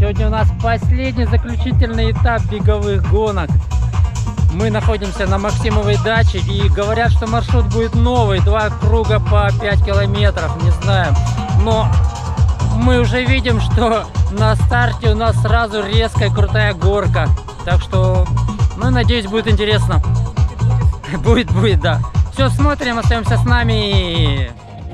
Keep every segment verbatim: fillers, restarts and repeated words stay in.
Сегодня у нас последний заключительный этап беговых гонок. Мы находимся на Максимовой даче и говорят, что маршрут будет новый, два круга по пять километров, не знаю. Но мы уже видим, что на старте у нас сразу резкая крутая горка. Так что, ну, надеюсь, будет интересно. Будет, будет, да. Все, смотрим, остаемся с нами.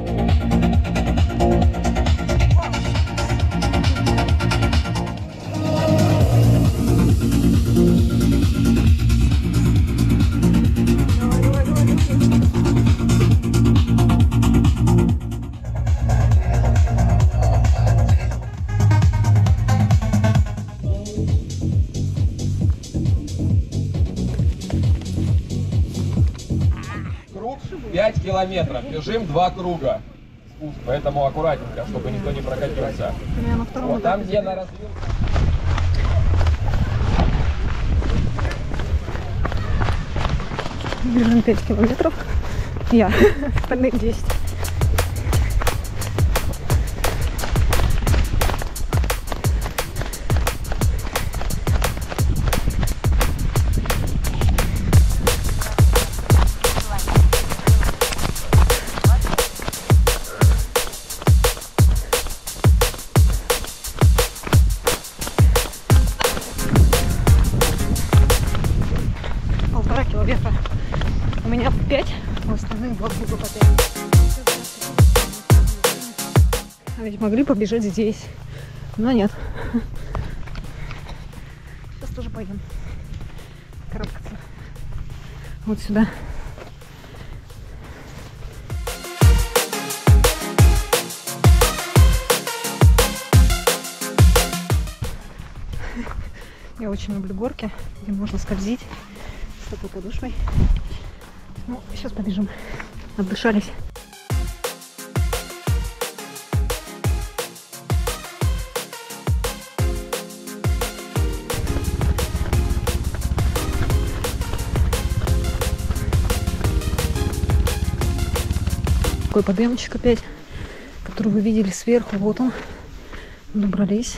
пять километров, бежим два круга. Спуск, поэтому аккуратненько, чтобы никто не прокатился. Вот там, где на развилке. Бежим пять километров. Я. Остальные десять. Километра. У меня пять, у остальных два круга по пять. А ведь могли побежать здесь, но нет. Сейчас тоже пойдем карабкаться вот сюда. Я очень люблю горки, где можно скользить с такой подошвой. Ну, сейчас побежим. Отдышались. Такой подъемчик опять, который вы видели сверху. Вот он. Добрались.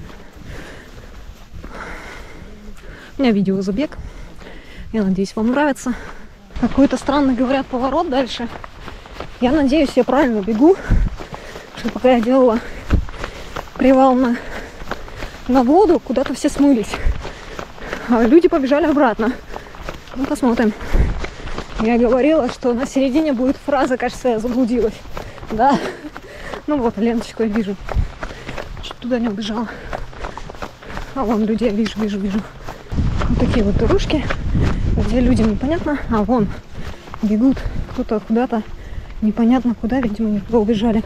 У меня видеозабег. Я надеюсь, вам нравится. Какой-то странный, говорят, поворот дальше. Я надеюсь, я правильно бегу. Что пока я делала привал на, на воду, куда-то все смылись. А люди побежали обратно. Ну, посмотрим. Я говорила, что на середине будет фраза, кажется, я заблудилась. Да. Ну вот, ленточку я вижу. Чуть туда не убежала. А вон людей я вижу, вижу, вижу. Вот такие вот дорожки, где людям непонятно, а вон бегут кто-то куда-то, непонятно куда, видимо, никуда убежали.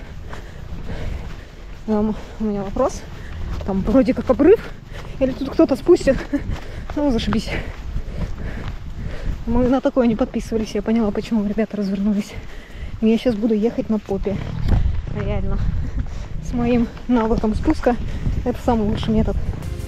Um, у меня вопрос, там вроде как обрыв, или тут кто-то спустит, ну зашибись. Мы на такое не подписывались, я поняла, почему ребята развернулись. Я сейчас буду ехать на попе, реально, с моим навыком спуска, это самый лучший метод.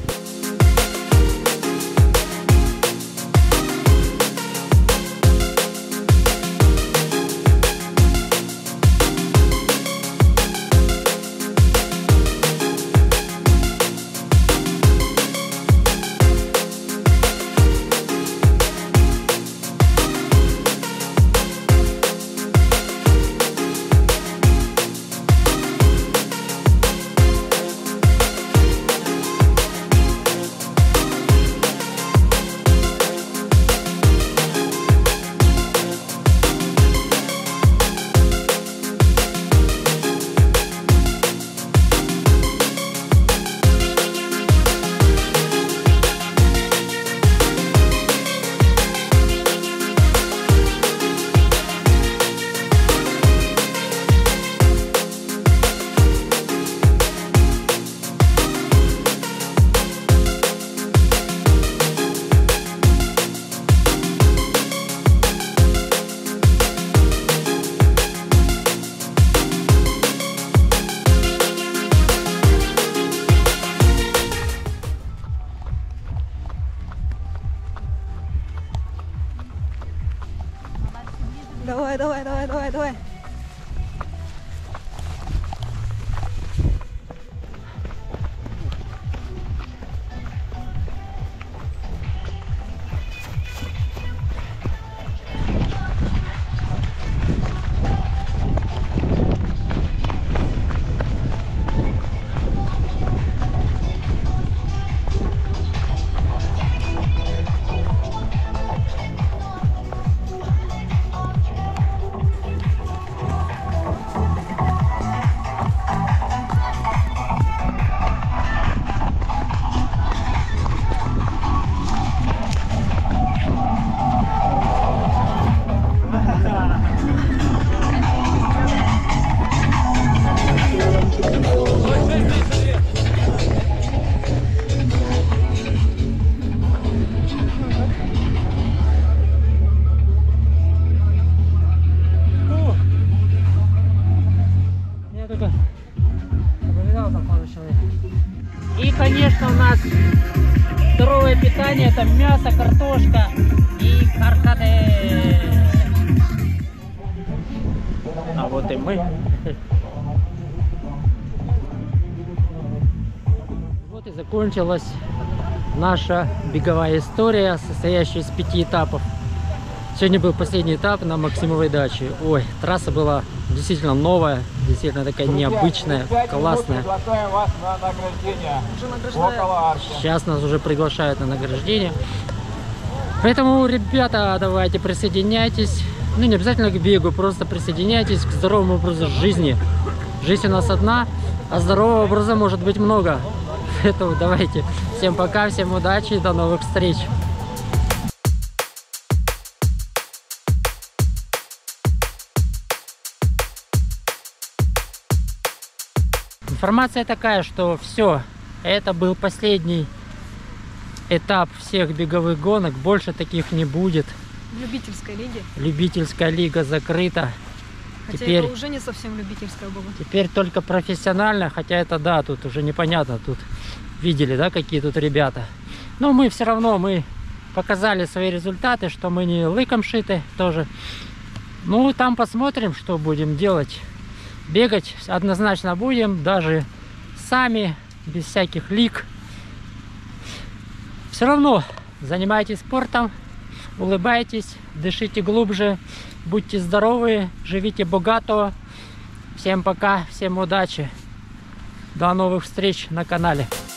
Давай, давай, давай, давай, давай. мясо, картошка и каркаде. А вот и мы. Вот и закончилась наша беговая история, состоящая из пяти этапов. Сегодня был последний этап на Максимовой даче. Ой, трасса была действительно новая, действительно такая необычная, классная. Приглашаем вас на награждение. Уже награждают. Около арки. Сейчас нас уже приглашают на награждение. Поэтому, ребята, давайте присоединяйтесь. Ну, не обязательно к бегу, просто присоединяйтесь к здоровому образу жизни. Жизнь у нас одна, а здорового образа может быть много. Поэтому давайте. Всем пока, всем удачи и до новых встреч. Информация такая, что все, это был последний этап всех беговых гонок, больше таких не будет. В любительской лиге. Любительская лига закрыта. Хотя Теперь, это уже не совсем любительская была. теперь только профессионально, хотя это да, тут уже непонятно, тут видели, да, какие тут ребята. Но мы все равно, мы показали свои результаты, что мы не лыком шиты тоже. Ну, там посмотрим, что будем делать. Бегать однозначно будем, даже сами, без всяких лиг. Все равно занимайтесь спортом, улыбайтесь, дышите глубже, будьте здоровы, живите богато. Всем пока, всем удачи. До новых встреч на канале.